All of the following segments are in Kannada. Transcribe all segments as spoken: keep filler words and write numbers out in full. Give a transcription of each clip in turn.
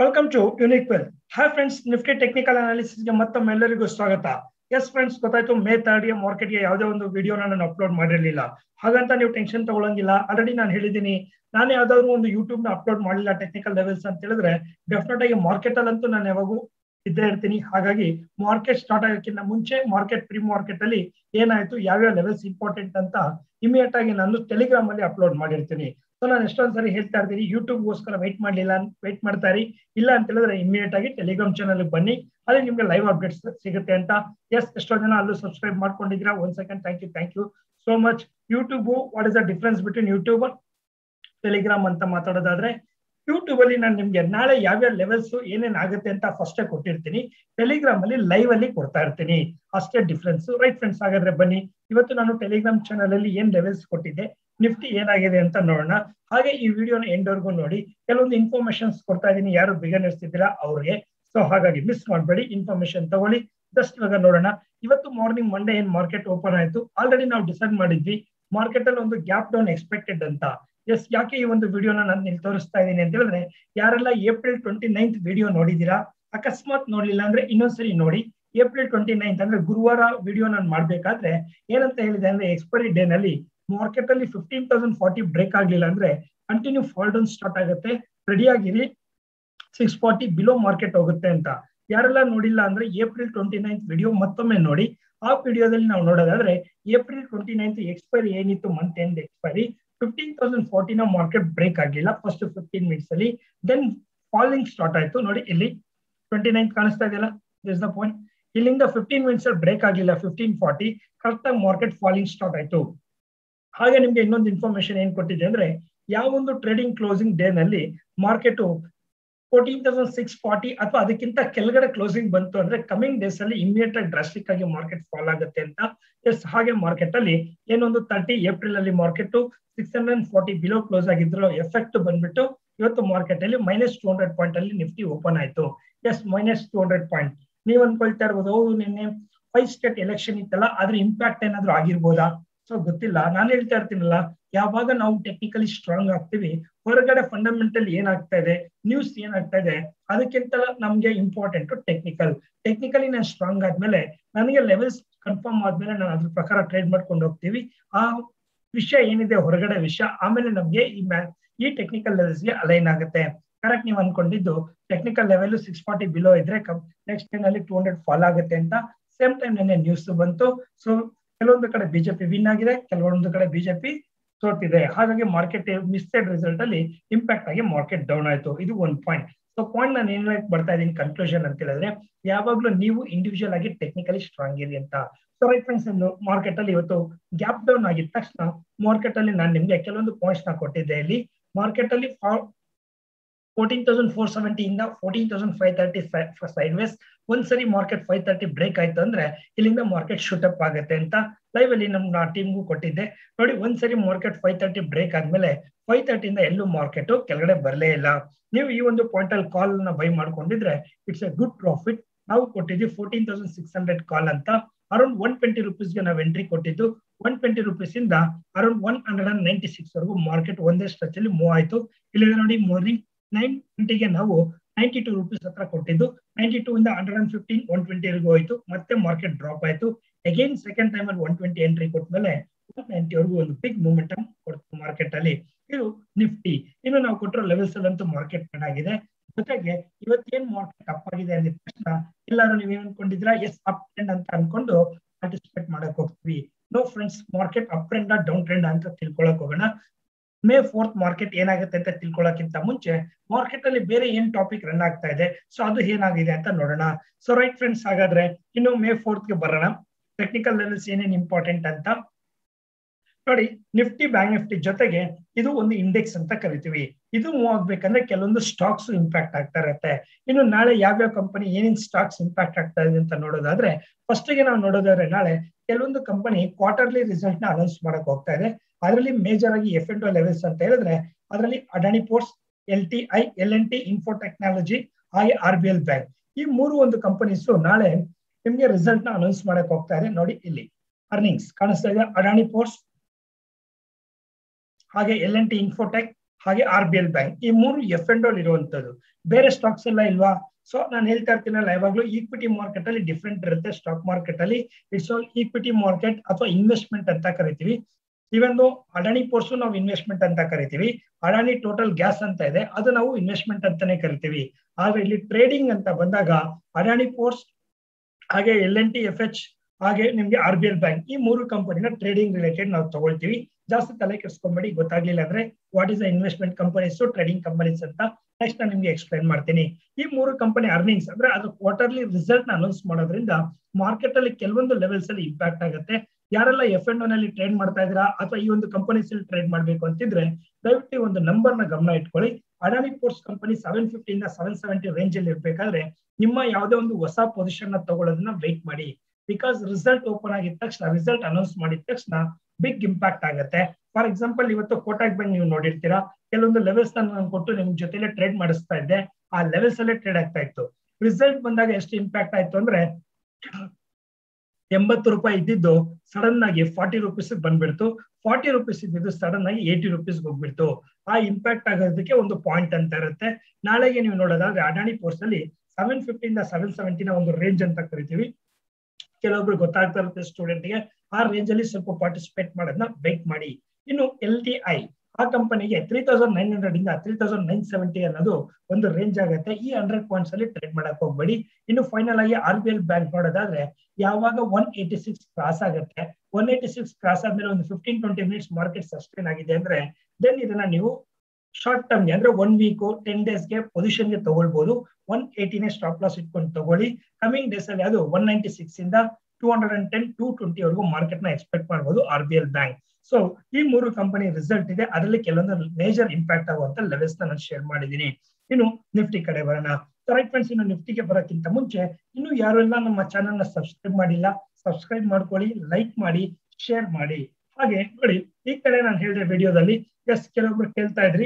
Welcome to unique wealth. Hi friends, nifty technical ಅನಾಲಿಸಿಸ್ಗೆ ಮತ್ತೊಮ್ಮೆ ಎಲ್ಲರಿಗೂ ಸ್ವಾಗತ. ಎಸ್ ಫ್ರೆಂಡ್ಸ್, ಗೊತ್ತಾಯ್ತು ಮೇ ತರ್ಡ್ಗೆ ಮಾರ್ಕೆಟ್ಗೆ ಯಾವುದೇ ಒಂದು ವಿಡಿಯೋನ ನಾನು ಅಪ್ಲೋಡ್ ಮಾಡಿರಲಿಲ್ಲ. ಹಾಗಂತ ನೀವು ಟೆನ್ಷನ್ ತಗೊಳಂಗಿಲ್ಲ. ಆಲ್ರೆಡಿ ನಾನು ಹೇಳಿದ್ದೀನಿ, ನಾನು ಯಾವ್ದಾದ್ರು ಒಂದು ಯೂಟ್ಯೂಬ್ ನ ಅಪ್ಲೋಡ್ ಮಾಡಿಲ್ಲ ಟೆಕ್ನಿಕಲ್ ಲೆವೆಲ್ಸ್ ಅಂತ ಹೇಳಿದ್ರೆ ಡೆಫಿನೆಟ್ ಆಗಿ ಮಾರ್ಕೆಟ್ ಅಲ್ಲಂತೂ ನಾನು ಯಾವಾಗೂ ಇದ್ದೇ ಇರ್ತೀನಿ. ಹಾಗಾಗಿ ಮಾರ್ಕೆಟ್ ಸ್ಟಾರ್ಟ್ ಆಗೋಕ್ಕಿಂತ ಮುಂಚೆ ಮಾರ್ಕೆಟ್ ಪ್ರೀ ಮಾರ್ಕೆಟ್ ಅಲ್ಲಿ ಏನಾಯ್ತು, ಯಾವ್ಯಾವ ಲೆವೆಲ್ಸ್ ಇಂಪಾರ್ಟೆಂಟ್ ಅಂತ ಇಮಿಡಿಯೇಟ್ ಆಗಿ ನಾನು ಟೆಲಿಗ್ರಾಮ್ ಅಲ್ಲಿ ಅಪ್ಲೋಡ್ ಮಾಡಿರ್ತೀನಿ. ಸೊ ನಾನು ಎಷ್ಟೊಂದ್ ಸರಿ ಹೇಳ್ತಾ ಇರ್ತೀನಿ, ಯೂಟ್ಯೂಬ್ಗೋಸ್ಕರ ವೈಟ್ ಮಾಡ್ಲಿಲ್ಲ ವೈಟ್ ಮಾಡ್ತಾ ಇರಿ. ಇಲ್ಲ ಅಂತ ಹೇಳಿದ್ರೆ ಇಮಿಡಿಯೇಟ್ ಆಗಿ ಟೆಲಿಗ್ರಾಮ್ ಚಾನಲ್ ಬನ್ನಿ, ಅಲ್ಲಿ ನಿಮ್ಗೆ ಲೈವ್ ಅಪ್ಡೇಟ್ಸ್ ಸಿಗುತ್ತೆ ಅಂತ. ಎಸ್, ಎಷ್ಟೋ ಜನ ಅಲ್ಲೂ ಸಬ್ಸ್ಕ್ರೈಬ್ ಮಾಡ್ಕೊಂಡಿದ್ದೀರಾ. One second, thank you thank you so much. YouTube, what is the difference between YouTube Telegram ಅಂತ ಮಾತಾಡೋದಾದ್ರೆ, ಯೂಟ್ಯೂಬ್ ಅಲ್ಲಿ ನಾನು ನಿಮ್ಗೆ ನಾಳೆ ಯಾವ್ಯಾವ ಲೆವೆಲ್ಸ್ ಏನೇನ್ ಆಗುತ್ತೆ ಅಂತ ಫಸ್ಟೇ ಕೊಟ್ಟಿರ್ತೀನಿ. ಟೆಲಿಗ್ರಾಮ್ ಅಲ್ಲಿ ಲೈವ್ ಅಲ್ಲಿ ಕೊಡ್ತಾ ಇರ್ತೀನಿ, ಅಷ್ಟೇ ಡಿಫ್ರೆನ್ಸ್. ರೈಟ್ ಫ್ರೆಂಡ್ಸ್, ಹಾಗಾದ್ರೆ ಬನ್ನಿ, ಇವತ್ತು ನಾನು ಟೆಲಿಗ್ರಾಮ್ ಚಾನಲ್ ಅಲ್ಲಿ ಏನ್ ಲೆವೆಲ್ಸ್ ಕೊಟ್ಟಿದ್ದೆ, ನಿಫ್ಟಿ ಏನಾಗಿದೆ ಅಂತ ನೋಡೋಣ. ಹಾಗೆ ಈ ವಿಡಿಯೋನ ಎಂಡ್ವರೆಗೂ ನೋಡಿ. ಕೆಲವೊಂದು ಇನ್ಫಾರ್ಮೇಶನ್ಸ್ ಕೊಡ್ತಾ ಇದೀನಿ, ಯಾರು ಬಿಗಿನರ್ಸ್ ಇದ್ದೀರಾ ಅವ್ರಿಗೆ. ಸೊ ಹಾಗಾಗಿ ಮಿಸ್ ಮಾಡಬೇಡಿ, ಇನ್ಫಾರ್ಮೇಶನ್ ತಗೊಳ್ಳಿ. ಜಸ್ಟ್ ಇವಾಗ ನೋಡೋಣ. ಇವತ್ತು ಮಾರ್ನಿಂಗ್ ಮಂಡೇ ಏನ್ ಮಾರ್ಕೆಟ್ ಓಪನ್ ಆಯ್ತು, ಆಲ್ರೆಡಿ ನಾವು ಡಿಸೈಡ್ ಮಾಡಿದ್ವಿ ಮಾರ್ಕೆಟ್ ಅಲ್ಲಿ ಒಂದು ಗ್ಯಾಪ್ ಡೌನ್ ಎಕ್ಸ್ಪೆಕ್ಟೆಡ್ ಅಂತ. ಎಸ್, ಯಾಕೆ ಈ ಒಂದು ವಿಡಿಯೋನ ನಾನು ಇಲ್ಲಿ ತೋರಿಸ್ತಾ ಇದ್ದೀನಿ ಅಂತ ಹೇಳಿದ್ರೆ, ಯಾರೆಲ್ಲ ಏಪ್ರಿಲ್ ಟ್ವೆಂಟಿ ನೈನ್ತ್ ವಿಡಿಯೋ ನೋಡಿದೀರಾ, ಅಕಸ್ಮಾತ್ ನೋಡ್ಲಿಲ್ಲ ಅಂದ್ರೆ ಇನ್ನೊಂದ್ಸರಿ ನೋಡಿ. ಏಪ್ರಿಲ್ ಟ್ವೆಂಟಿ ನೈನ್ತ್ ಅಂದ್ರೆ ಗುರುವಾರ ವಿಡಿಯೋ ನಾನು ಮಾಡ್ಬೇಕಾದ್ರೆ ಏನಂತ ಹೇಳಿದೆ ಅಂದ್ರೆ, ಎಕ್ಸ್ಪೈರಿ ಡೇ ನಲ್ಲಿ ಮಾರ್ಕೆಟ್ ಅಲ್ಲಿ ಫಿಫ್ಟೀನ್ ತೌಸಂಡ್ ಫಾರ್ಟಿ ಬ್ರೇಕ್ ಆಗ್ಲಿಲ್ಲ ಅಂದ್ರೆ ಕಂಟಿನ್ಯೂ ಫಾಲ್ ಡೌನ್ ಸ್ಟಾರ್ಟ್ ಆಗುತ್ತೆ, ರೆಡಿ ಆಗಿರಿ, ಸಿಕ್ಸ್ ಫಾರ್ಟಿ ಬಿಲೋ ಮಾರ್ಕೆಟ್ ಹೋಗುತ್ತೆ ಅಂತ. ಯಾರೆಲ್ಲ ನೋಡಿಲ್ಲ ಅಂದ್ರೆ ಏಪ್ರಿಲ್ ಟ್ವೆಂಟಿ ನೈನ್ತ್ ವಿಡಿಯೋ ಮತ್ತೊಮ್ಮೆ ನೋಡಿ. ಆ ವಿಡಿಯೋದಲ್ಲಿ ನಾವು ನೋಡೋದಾದ್ರೆ ಏಪ್ರಿಲ್ ಟ್ವೆಂಟಿ ನೈನ್ತ್ ಎಕ್ಸ್ಪೈರಿ ಏನಿತ್ತು, month end expiry fifteen thousand ಫಾರ್ಟಿನ ಮಾರ್ಕೆಟ್ ಬ್ರೇಕ್ ಆಗಿಲ್ಲ ಫಸ್ಟ್ ಫಿಫ್ಟೀನ್ ಮಿನಿಟ್ಸ್ ಅಲ್ಲಿ. ದೆನ್ ಫಾಲಿಂಗ್ ಸ್ಟಾರ್ಟ್ ಆಯ್ತು. ನೋಡಿ ಇಲ್ಲಿ ಟ್ವೆಂಟಿ ನೈನ್ತ್ ಕಾಣಿಸ್ತಾ ಇದೆಯಲ್ಲ, ದಿಸ್ ದ ಪಾಯಿಂಟ್. ಇಲ್ಲಿಂದ ಫಿಫ್ಟೀನ್ ಮಿನಿಟ್ಸ್ ಅಲ್ಲಿ ಬ್ರೇಕ್ ಆಗಿಲ್ಲ ಫಿಫ್ಟೀನ್ ಫಾರ್ಟಿ, ಕರೆಕ್ಟ್ ಆಗಿ ಮಾರ್ಕೆಟ್ ಫಾಲಿಂಗ್ ಸ್ಟಾರ್ಟ್ ಆಯ್ತು. ಹಾಗೆ ನಿಮ್ಗೆ ಇನ್ನೊಂದು ಇನ್ಫಾರ್ಮೇಶನ್ ಏನ್ ಕೊಟ್ಟಿದೆ ಅಂದ್ರೆ, ಯಾವೊಂದು ಟ್ರೇಡಿಂಗ್ ಕ್ಲೋಸಿಂಗ್ ಡೇ ನಲ್ಲಿ market fourteen thousand six forty ಅಥವಾ ಅದಕ್ಕಿಂತ ಕೆಳಗಡೆ ಕ್ಲೋಸಿಂಗ್ ಬಂತು ಅಂದ್ರೆ ಕಮಿಂಗ್ ಡೇಸ್ ಅಲ್ಲಿ ಇಮಿಡಿಯೇಟ್ ಆಗಿ ಡ್ರಾಸ್ಟಿಕ್ ಆಗಿ ಮಾರ್ಕೆಟ್ ಫಾಲ್ ಆಗುತ್ತೆ ಅಂತ. ಎಸ್, ಹಾಗೆ ಮಾರ್ಕೆಟ್ ಅಲ್ಲಿ ಏನೊಂದು ತರ್ಟಿ ಏಪ್ರಿಲ್ ಅಲ್ಲಿ market six hundred forty below close ಆಗಿದ್ರು ಎಫೆಕ್ಟ್ ಬಂದ್ಬಿಟ್ಟು ಇವತ್ತು ಮಾರ್ಕೆಟ್ ಅಲ್ಲಿ ಮೈನಸ್ ಟೂ ಹಂಡ್ರೆಡ್ ಪಾಯಿಂಟ್ ಅಲ್ಲಿ ನಿಫ್ಟಿ ಓಪನ್ ಆಯ್ತು. Yes, minus two hundred point. ನೀವ್ ಅನ್ಕೊಳ್ತಾ ಇರ್ಬೋದು, ಹೌದು ನಿನ್ನೆ ಫೈವ್ ಸ್ಟೇಟ್ ಎಲೆಕ್ಷನ್ ಇತ್ತಲ್ಲ, ಅದ್ರ ಇಂಪ್ಯಾಕ್ಟ್ ಏನಾದ್ರು ಆಗಿರ್ಬೋದಾ? ಸೊ ಗೊತ್ತಿಲ್ಲ. ನಾನು ಹೇಳ್ತಾ ಇರ್ತೀನಲ್ಲ, ಯಾವಾಗ ನಾವು ಟೆಕ್ನಿಕಲಿ ಸ್ಟ್ರಾಂಗ್ ಆಗ್ತೀವಿ, ಹೊರಗಡೆ ಫಂಡಮೆಂಟಲ್ ಏನಾಗ್ತಾ ಇದೆ, ನ್ಯೂಸ್ ಏನಾಗ್ತಾ ಇದೆ, ಅದಕ್ಕಿಂತ ನಮ್ಗೆ ಇಂಪಾರ್ಟೆಂಟ್ ಟೆಕ್ನಿಕಲ್. ಟೆಕ್ನಿಕಲಿ ನಾನು ಸ್ಟ್ರಾಂಗ್ ಆದ್ಮೇಲೆ, ನನಗೆ ಲೆವೆಲ್ಸ್ ಕನ್ಫರ್ಮ್ ಆದ್ಮೇಲೆ ನಾನು ಅದ್ರ ಪ್ರಕಾರ ಟ್ರೇಡ್ ಮಾಡ್ಕೊಂಡು ಹೋಗ್ತೀವಿ. ಆ ವಿಷಯ ಏನಿದೆ ಹೊರಗಡೆ ವಿಷಯ, ಆಮೇಲೆ ನಮ್ಗೆ ಈ ಮ್ಯಾ ಈ ಟೆಕ್ನಿಕಲ್ ಲೆವೆಲ್ಸ್ ಗೆ ಅಲೈನ್ ಆಗುತ್ತೆ. ಕರೆಕ್ಟ್, ನೀವು ಅನ್ಕೊಂಡಿದ್ದು technical level six forty below ಇದ್ರೆ ನೆಕ್ಸ್ಟ್ ಟೈಮ್ ಅಲ್ಲಿ ಟೂ ಹಂಡ್ರೆಡ್ ಫಾಲ್ ಆಗುತ್ತೆ ಅಂತ. ಸೇಮ್ ಟೈಮ್ ನೆನ್ನೆ ನ್ಯೂಸ್ ಬಂತು. ಸೊ ಕೆಲವೊಂದು ಕಡೆ ಬಿಜೆಪಿ ವಿನ್ ಆಗಿದೆ, ಕೆಲವೊಂದು ಕಡೆ ಬಿಜೆಪಿ ಸೋತಿದೆ. ಹಾಗಾಗಿ ಮಾರ್ಕೆಟ್ ಮಿಸ್ಟೆಡ್ ರಿಸಲ್ಟ್ ಅಲ್ಲಿ ಇಂಪ್ಯಾಕ್ಟ್ ಆಗಿ ಮಾರ್ಕೆಟ್ ಡೌನ್ ಆಯ್ತು. ಇದು ಒಂದ್ ಪಾಯಿಂಟ್. ಸೊ ಪಾಯಿಂಟ್ ನಾನು ಏನ್ ಬರ್ತಾ ಇದ್ದೀನಿ ಕನ್ಕ್ಲೂಷನ್ ಅಂತ ಹೇಳಿದ್ರೆ, ಯಾವಾಗ್ಲೂ ನೀವು ಇಂಡಿವಿಜುವಲ್ ಆಗಿ ಟೆಕ್ನಿಕಲಿ ಸ್ಟ್ರಾಂಗ್ ಇರಿ ಅಂತ. ಸೊ ರೈಟ್ ಫ್ರೆಂಡ್ಸ್, ಮಾರ್ಕೆಟ್ ಅಲ್ಲಿ ಇವತ್ತು ಗ್ಯಾಪ್ ಡೌನ್ ಆಗಿದ ತಕ್ಷಣ ಮಾರ್ಕೆಟ್ ಅಲ್ಲಿ ನಾನು ನಿಮ್ಗೆ ಕೆಲವೊಂದು ಪಾಯಿಂಟ್ಸ್ ನ ಕೊಟ್ಟಿದ್ದೆ. ಇಲ್ಲಿ ಮಾರ್ಕೆಟ್ ಅಲ್ಲಿ ಫೋರ್ಟೀನ್ ತೌಸಂಡ್ ಫೋರ್ ಸೆವೆಂಟಿ ಇಂದ fourteen thousand five thirty sideways. ಒಂದ್ಸರಿ ಮಾರ್ಕೆಟ್ ಫೈವ್ ತರ್ಟಿ ಬ್ರೇಕ್ ಆಯ್ತು ಅಂದ್ರೆ ಇಲ್ಲಿಂದ ಮಾರ್ಕೆಟ್ ಶೂಟ್ ಅಪ್ ಆಗುತ್ತೆ ಅಂತ ಲೈವ್ ಅಲ್ಲಿ ನಮ್ಮ ಟೀಮ್ಗೂ ಕೊಟ್ಟಿದ್ದೆ. ನೋಡಿ, ಒಂದ್ಸರಿ ಮಾರ್ಕೆಟ್ ಫೈವ್ ತರ್ಟಿ ಬ್ರೇಕ್ ಆದ್ಮೇಲೆ ಫೈವ್ ತರ್ಟಿಯಿಂದ ಎಲ್ಲೂ ಮಾರ್ಕೆಟ್ ಕೆಳಗಡೆ ಬರಲೇ ಇಲ್ಲ. ನೀವು ಈ ಒಂದು ಪಾಯಿಂಟ್ ಅಲ್ಲಿ ಕಾಲ್ ನ ಬೈ ಮಾಡ್ಕೊಂಡಿದ್ರೆ ಇಟ್ಸ್ ಎ ಗುಡ್ ಪ್ರಾಫಿಟ್. ನಾವು ಕೊಟ್ಟಿದ್ವಿ fourteen thousand six hundred call ಅಂತ. ಅರೌಂಡ್ ಒನ್ ಟ್ವೆಂಟಿ ರುಪೀಸ್ಗೆ ನಾವು ಎಂಟ್ರಿ ಕೊಟ್ಟಿದ್ದು. ಒನ್ ಟ್ವೆಂಟಿ ರುಪೀಸ್ ಇಂದ around one hundred and ninety six ವರೆಗೂ ಮಾರ್ಕೆಟ್ ಒಂದೇ ಸ್ಟ್ರೆಚ್ ಅಲ್ಲಿ ಮೂವ್ ಆಯ್ತು. ಇಲ್ಲಿ ನೋಡಿ, ಮಾರ್ನಿಂಗ್ ನೈನ್ ಟ್ವೆಂಟಿಗೆ ನಾವು ನೈಂಟಿ ಟೂ ರುಪೀಸ್ ಹತ್ರ ಕೊಟ್ಟಿದ್ದು. ನೈಂಟಿ ಟೂ ಇಂದ ಹಂಡ್ರೆಡ್ ಅಂಡ್ ಫಿಫ್ಟೀನ್ ಒನ್ ಟ್ವೆಂಟಿವರೆಗೂ ಹೋಯ್ತು. ಮತ್ತೆ ಮಾರ್ಕೆಟ್ ಡ್ರಾಪ್ ಆಯ್ತು. ಅಗೈನ್ ಸೆಕೆಂಡ್ ಟೈಮ್ ಅಲ್ಲಿ ಒನ್ ಟ್ವೆಂಟಿ ಎಂಟ್ರಿ ಕೊಟ್ಮೇಲೆ ಒನ್ ನೈಂಟಿ ವರೆಗೂ ಒಂದು ಬಿಗ್ ಮೂವ್ಮೆಂಟ್ ಕೊಡ್ತು ಮಾರ್ಕೆಟ್ ಅಲ್ಲಿ. ಇದು ನಿಫ್ಟಿ. ಇನ್ನು ನಾವು ಕೊಟ್ಟಿರೋ ಲೆವೆಲ್ಸ್ ಅಲ್ಲಂತೂ ಮಾರ್ಕೆಟ್ ಆಗಿದೆ. ಜೊತೆಗೆ ಇವತ್ತೇನ್ ಮಾರ್ಕೆಟ್ ಅಪ್ ಆಗಿದೆ ಅಂದಿದ ತಕ್ಷಣ ಎಲ್ಲರೂ ನೀವೇನ್ ಅನ್ಕೊಂಡಿದ್ರ, ಎಸ್ ಅಪ್ ಟ್ರೆಂಡ್ ಅಂತ ಅನ್ಕೊಂಡು ಪಾರ್ಟಿಸಿಪೇಟ್ ಮಾಡಕ್ ಹೋಗ್ತೀವಿ. No friends, market up trend down trend ಅಂತ ತಿಳ್ಕೊಳಕ್ ಹೋಗೋಣ. ಮೇ ಫೋರ್ತ್ ಮಾರ್ಕೆಟ್ ಏನಾಗುತ್ತೆ ಅಂತ ತಿಳ್ಕೊಳ್ಳೋಕ್ಕಿಂತ ಮುಂಚೆ ಮಾರ್ಕೆಟ್ ಅಲ್ಲಿ ಬೇರೆ ಏನ್ ಟಾಪಿಕ್ ರನ್ ಆಗ್ತಾ ಇದೆ, ಸೊ ಅದು ಏನಾಗಿದೆ ಅಂತ ನೋಡೋಣ. ಸೊ ರೈಟ್ ಫ್ರೆಂಡ್ಸ್, ಹಾಗಾದ್ರೆ ಇನ್ನು ಮೇ ಫೋರ್ತ್ ಗೆ ಬರೋಣ. ಟೆಕ್ನಿಕಲ್ ಲೆವೆಲ್ಸ್ ಏನೇನ್ ಇಂಪಾರ್ಟೆಂಟ್ ಅಂತ ನೋಡಿ. ನಿಫ್ಟಿ ಬ್ಯಾಂಕ್ ನಿಫ್ಟಿ ಜೊತೆಗೆ ಇದು ಒಂದು ಇಂಡೆಕ್ಸ್ ಅಂತ ಕರಿತೀವಿ. ಇದು ಮೂವ್ ಆಗ್ಬೇಕಂದ್ರೆ ಕೆಲವೊಂದು ಸ್ಟಾಕ್ಸ್ ಇಂಪ್ಯಾಕ್ಟ್ ಆಗ್ತಾ ಇರುತ್ತೆ. ಇನ್ನು ನಾಳೆ ಯಾವ್ಯಾವ ಕಂಪನಿ ಏನೇನ್ ಸ್ಟಾಕ್ಸ್ ಇಂಪ್ಯಾಕ್ಟ್ ಆಗ್ತಾ ಇದೆ ಅಂತ ನೋಡೋದಾದ್ರೆ, ಫಸ್ಟ್ ಗೆ ನಾವು ನೋಡೋದಾದ್ರೆ ನಾಳೆ ಕೆಲವೊಂದು ಕಂಪನಿ ಕ್ವಾರ್ಟರ್ಲಿ ರಿಸಲ್ಟ್ ನ ಅನೌನ್ಸ್ ಮಾಡಕ್ ಹೋಗ್ತಾ ಇದೆ. ಅದರಲ್ಲಿ ಮೇಜರ್ ಆಗಿ ಎಫ್ ಅಂಡ್ ಲೆವೆಲ್ಸ್ ಅಂತ ಹೇಳಿದ್ರೆ ಅದರಲ್ಲಿ Adani ports, L T I, L N T info technology, ಹಾಗೆ ಆರ್ ಬಿ ಎಲ್ ಬ್ಯಾಂಕ್, ಈ ಮೂರು ಒಂದು ಕಂಪನೀಸ್ ನಾಳೆ ನಿಮ್ಗೆ ರಿಸಲ್ಟ್ ನ ಅನೌನ್ಸ್ ಮಾಡಕ್ ಹೋಗ್ತಾ ಇದೆ. ನೋಡಿ, ಇಲ್ಲಿ ಅರ್ನಿಂಗ್ಸ್ ಕಾಣಿಸ್ತಾ ಇದೆ. ಅಡಾನಿ ಪೋರ್ಟ್ಸ್, ಹಾಗೆ ಎಲ್ ಎನ್ ಟಿ ಇನ್ಫೋಟೆಕ್, ಹಾಗೆ ಆರ್ ಬಿ ಎಲ್ ಬ್ಯಾಂಕ್, ಈ ಮೂರು ಎಫ್ ಅಂಡ್ ಓಲ್ ಇರುವಂತದ್ದು. ಬೇರೆ ಸ್ಟಾಕ್ಸ್ ಎಲ್ಲ ಇಲ್ವಾ? ಸೊ ನಾನು ಹೇಳ್ತಾ ಇರ್ತೀನಲ್ಲ ಯಾವಾಗ್ಲೂ ಈಕ್ವಿಟಿ ಮಾರ್ಕೆಟ್ ಅಲ್ಲಿ ಡಿಫ್ರೆಂಟ್ ಇರುತ್ತೆ. ಸ್ಟಾಕ್ ಮಾರ್ಕೆಟ್ ಅಲ್ಲಿ ಇಟ್ಸ್ ಆಲ್ ಈಕ್ವಿಟಿ ಮಾರ್ಕೆಟ್ ಅಥವಾ ಇನ್ವೆಸ್ಟ್ಮೆಂಟ್ ಅಂತ ಕರಿತೀವಿ. ಇವನ್ ಅಡಾನಿ ಪೋರ್ಟ್ಸ್ ನಾವು ಇನ್ವೆಸ್ಟ್ಮೆಂಟ್ ಅಂತ ಕರಿತೀವಿ. ಅಡಾನಿ ಟೋಟಲ್ ಗ್ಯಾಸ್ ಅಂತ ಇದೆ, ಅದು ನಾವು ಇನ್ವೆಸ್ಟ್ಮೆಂಟ್ ಅಂತಾನೆ ಕರಿತೀವಿ. ಆದ್ರೆ ಇಲ್ಲಿ ಟ್ರೇಡಿಂಗ್ ಅಂತ ಬಂದಾಗ ಅಡಾನಿ ಪೋರ್ಟ್ಸ್ ಹಾಗೆ L N T F H ಹಾಗೆ ನಿಮ್ಗೆ ಆರ್ ಬಿ ಎಲ್ ಬ್ಯಾಂಕ್, ಈ ಮೂರು ಕಂಪನಿನ ಟ್ರೇಡಿಂಗ್ ರಿಲೇಟೆಡ್ ನಾವು ತಗೊಳ್ತೀವಿ. ಜಾಸ್ತಿ ತಲೆ ಕೆಡಿಸ್ಕೊಂಬೇಡಿ, ಗೊತ್ತಾಗ್ಲಿಲ್ಲ ಅಂದ್ರೆ what is the investment companies trading companies ಅಂತ ನೆಕ್ಸ್ಟ್ ನಾನು ನಿಮ್ಗೆ ಎಕ್ಸ್ಪ್ಲೈನ್ ಮಾಡ್ತೀನಿ. ಈ ಮೂರು ಕಂಪನಿ ಅರ್ನಿಂಗ್ಸ್ ಅಂದ್ರೆ ಅದು ಕ್ವಾರ್ಟರ್ಲಿ ರಿಸಲ್ಟ್ ಅನೌನ್ಸ್ ಮಾಡೋದ್ರಿಂದ ಮಾರ್ಕೆಟ್ ಅಲ್ಲಿ ಕೆಲವೊಂದು ಲೆವೆಲ್ಸ್ ಅಲ್ಲಿ ಇಂಪ್ಯಾಕ್ಟ್ ಆಗುತ್ತೆ. ಯಾರೆಲ್ಲ ಎಫ್ ಅಂಡ್ ಒನ್ ಅಲ್ಲಿ ಟ್ರೇಡ್ ಮಾಡ್ತಾ ಇದ್ದೀರಾ ಅಥವಾ ಈ ಒಂದು ಕಂಪನೀಸ್ ಅಲ್ಲಿ ಟ್ರೇಡ್ ಮಾಡ್ಬೇಕು ಅಂತಿದ್ರೆ ದಯವಿಟ್ಟು ಒಂದು ನಂಬರ್ ನ ಗಮನ ಇಟ್ಕೊಳ್ಳಿ. Adani ports company seven fifty ಇಂದ ಸೆವೆನ್ ಸೆವೆಂಟಿ ರೇಂಜ್ ಅಲ್ಲಿ ಇರ್ಬೇಕಾದ್ರೆ ನಿಮ್ಮ ಯಾವುದೇ ಒಂದು ಹೊಸ ಪೊಸಿಷನ್ ನ ತಗೊಳ್ಳೋದನ್ನ ವೆಯ್ಟ್ ಮಾಡಿ. ಬಿಕಾಸ್ ರಿಸಲ್ಟ್ ಓಪನ್ ಆಗಿದ ತಕ್ಷಣ, ರಿಸಲ್ಟ್ ಅನೌನ್ಸ್ ಮಾಡಿದ ತಕ್ಷಣ ಬಿಗ್ ಇಂಪ್ಯಾಕ್ಟ್ ಆಗುತ್ತೆ. ಫಾರ್ ಎಕ್ಸಾಂಪಲ್ ಇವತ್ತು ಕೋಟಕ್ ಬ್ಯಾಂಕ್ ನೀವು ನೋಡಿರ್ತೀರಾ, ಕೆಲವೊಂದು ಲೆವೆಲ್ಸ್ ನಾನು ಕೊಟ್ಟು ನಿಮ್ ಜೊತೆಲೆ ಟ್ರೇಡ್ ಮಾಡಿಸ್ತಾ ಇದ್ದೆ, ಆ ಲೆವೆಲ್ಸ್ ಅಲ್ಲೇ ಟ್ರೇಡ್ ಆಗ್ತಾ ಇತ್ತು. ರಿಸಲ್ಟ್ ಬಂದಾಗ ಎಷ್ಟು ಇಂಪ್ಯಾಕ್ಟ್ ಆಯ್ತು ಅಂದ್ರೆ ಎಂಬತ್ತು ರೂಪಾಯಿ ಇದ್ದಿದ್ದು ಸಡನ್ ಆಗಿ ಫಾರ್ಟಿ ರುಪೀಸ್ ಬಂದ್ಬಿಡ್ತು. ಫಾರ್ಟಿ ರುಪೀಸ್ ಇದ್ದಿದ್ದು ಸಡನ್ ಆಗಿ ಏಯ್ಟಿ ರುಪೀಸ್ ಹೋಗ್ಬಿಡ್ತು. ಆ ಇಂಪ್ಯಾಕ್ಟ್ ಆಗೋದಕ್ಕೆ ಒಂದು ಪಾಯಿಂಟ್ ಅಂತ ಇರುತ್ತೆ. ನಾಳೆಗೆ ನೀವು ನೋಡೋದಾದ್ರೆ ಅಡಾನಿ ಪೋರ್ಟ್ಸ್ ಅಲ್ಲಿ ಸೆವೆನ್ ಫಿಫ್ಟಿ ಇಂದ ಸೆವೆನ್ ಸೆವೆಂಟಿನ ಒಂದು ರೇಂಜ್ ಅಂತ ಕರಿತೀವಿ. ಕೆಲವೊಬ್ರು ಗೊತ್ತಾಗ್ತಾ ಇರುತ್ತೆ ಸ್ಟೂಡೆಂಟ್ಗೆ, ಆ ರೇಂಜ್ ಅಲ್ಲಿ ಸ್ವಲ್ಪ ಪಾರ್ಟಿಸಿಪೇಟ್ ಮಾಡೋದನ್ನ ವೇಟ್ ಮಾಡಿ. ಇನ್ನು ಎಲ್ ಟಿ ಐ ಆ ಕಂಪನಿಗೆ ತ್ರೀ ತೌಸಂಡ್ ನೈನ್ ಹಂಡ್ರೆಡ್ ಇಂದ ತ್ರೀ ತೌಸಂಡ್ ನೈನ್ ಸೆವೆಂಟಿ ಅನ್ನೋದು ಒಂದು ರೇಂಜ್ ಆಗುತ್ತೆ. ಈ ಹಂಡ್ರೆಡ್ ಪಾಯಿಂಟ್ಸ್ ಅಲ್ಲಿ ಟ್ರೇಡ್ ಮಾಡಕ್ ಹೋಗ್ಬೇಡಿ. ಇನ್ನು ಫೈನಲ್ ಆಗಿ ಆರ್ ಬಿ ಎಲ್ ಬ್ಯಾಂಕ್ ನೋಡೋದಾದ್ರೆ ಯಾವಾಗ ಒನ್ ಏಟಿ ಸಿಕ್ಸ್ ಕ್ರಾಸ್ ಆಗುತ್ತೆ, ಒನ್ ಏಟಿ ಸಿಕ್ಸ್ ಕ್ರಾಸ್ ಆದ್ಮೇಲೆ ಒಂದು fifteen twenty minutes market sustain ಆಗಿದೆ ಅಂದ್ರೆ ದೆನ್ ಇದನ್ನ ನೀವು ಶಾರ್ಟ್ ಟರ್ಮ್ಗೆ ಅಂದ್ರೆ ಒನ್ ವೀಕ್ ಟೆನ್ ಡೇಸ್ಗೆ ಪೊಸಿಷನ್ಗೆ ತಗೊಳ್ಬಹುದು. ಒನ್ ಏಟಿನೇ ಸ್ಟಾಪ್ ಲಾಸ್ ಇಟ್ಕೊಂಡು ತಗೊಳ್ಳಿ. ಕಮಿಂಗ್ ಡೇಸ್ ಅಲ್ಲಿ ಅದು ಒನ್ ನೈಂಟಿ ಸಿಕ್ಸ್ ಇಂದ two hundred and ten two twenty ವರೆಗೂ ಮಾರ್ಕೆಟ್ ನ ಎಕ್ಸ್ಪೆಕ್ಟ್ ಮಾಡಬಹುದು R B L bank. So ಈ ಮೂರು ಕಂಪನಿ ರಿಸಲ್ಟ್ ಇದೆ, ಅದರಲ್ಲಿ ಕೆಲವೊಂದು ಮೇಜರ್ ಇಂಪ್ಯಾಕ್ಟ್ ಆಗುವಂತ ಲೆವೆಲ್ಸ್ ನಾನು ಶೇರ್ ಮಾಡಿದ್ದೀನಿ. ಇನ್ನು ನಿಫ್ಟಿ ಕಡೆ ಬರೋಣ. ರೈಟ್ ಫ್ರೆಂಡ್ಸ್, ಇನ್ನು ನಿಫ್ಟಿಗೆ ಬರೋಕ್ಕಿಂತ ಮುಂಚೆ ಇನ್ನು ಯಾರೆಲ್ಲ ನಮ್ಮ ಚಾನೆಲ್ ನ ಸಬ್ಸ್ಕ್ರೈಬ್ ಮಾಡಿಲ್ಲ, ಸಬ್ಸ್ಕ್ರೈಬ್ ಮಾಡ್ಕೊಳ್ಳಿ, ಲೈಕ್ ಮಾಡಿ, ಶೇರ್ ಮಾಡಿ. ಹಾಗೆ ನೋಡಿ, ಈ ಕಡೆ ನಾನು ಹೇಳಿದ ವಿಡಿಯೋದಲ್ಲಿ ಎಸ್ ಕೆಲವೊಬ್ರು ಕೇಳ್ತಾ ಇದ್ರಿ